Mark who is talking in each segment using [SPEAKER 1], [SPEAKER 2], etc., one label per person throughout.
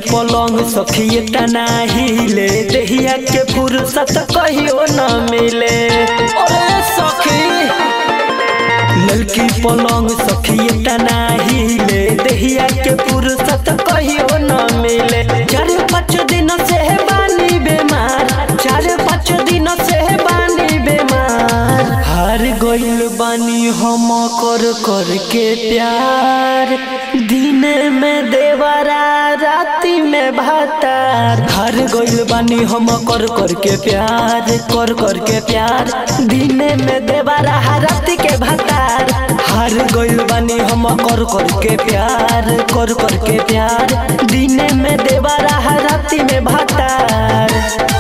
[SPEAKER 1] पलंग सखिए तना हिले देहिया के फुर्सत कहियो न मिले। अरे सखी ललकी पलंग सखिए तना हिले देहिया के फुर्सत कहियो न मिले। 4-5 दिन से बानी बेमार, 4-5 दिन से बानी बेमार। हार गइल बानी हम कर के प्यार, दिन में देवरा राती में भातार। हार गइल बानी हम कर के प्यार, कर के प्यार, दिन में देवरा राती के भातार। हार गइल बानी हम कर के प्यार, कर के प्यार, दिन में देवरा राती में भातार।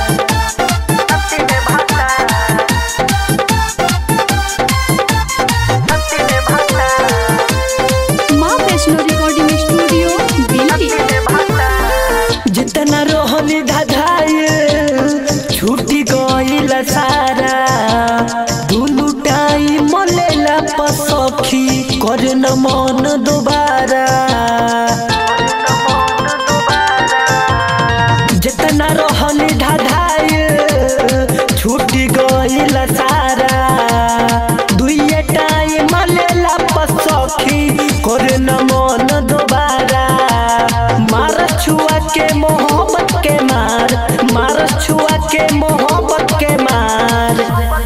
[SPEAKER 1] जितना रोहनी धाधाइल छूटी गइल सारा, दुनु टाइम लेला पसखी कर न मन दोबारा। जितना रोहनी धाधाइल छूटी गइल सारा, दुइये टाइम लेला पसखी कर न मन दोबारा। मार छुआ के मोहब्बत के मार, मार छुआ के मोहब्बत के मार।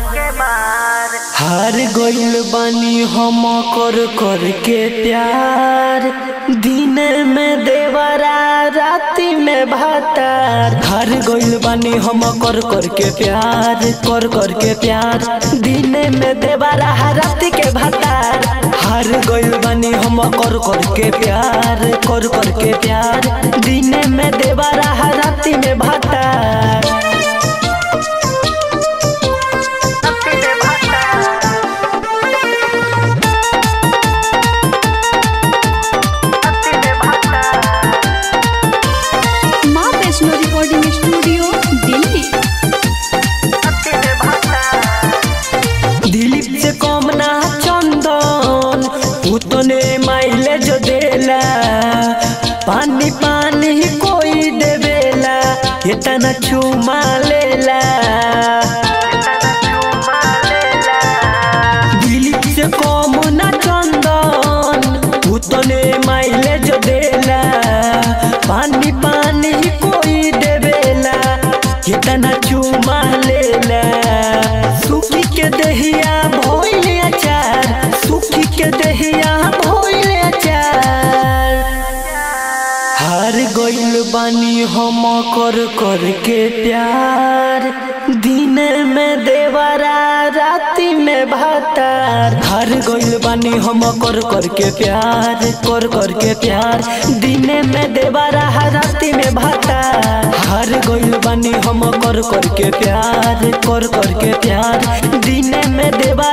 [SPEAKER 1] हार गइल बानी हम कर के प्यार, दिन में देवरा राती में भातार। हार गइल बानी हम कर के प्यार, कर के प्यार, दिन में देवरा राती के भातार। हार गइल बानी हम कर के प्यार, कर के प्यार, दिन में देवरा राती में भातार। दिलीप से कम ना चंदन उतने माइलेज देला, पानी पानी कोई देवेला, इतना चुमा लेला। दिलीप से कम ना चंदन उतने माइलेज देला, पानी पानी कोई देवेला, इतना चुमा लेला। सुखी के दहिया भइल अचार, सुखी के दहिया भइल अचार। हार गइल बानी हम कर के प्यार, दिन में देवरा राती में भातार। हार गइल बानी हम कर के प्यार, कर के प्यार, दिन में देवरा राती में भातार। हार गइल बानी हम कर के प्यार, कर के प्यार, दिन में देवरा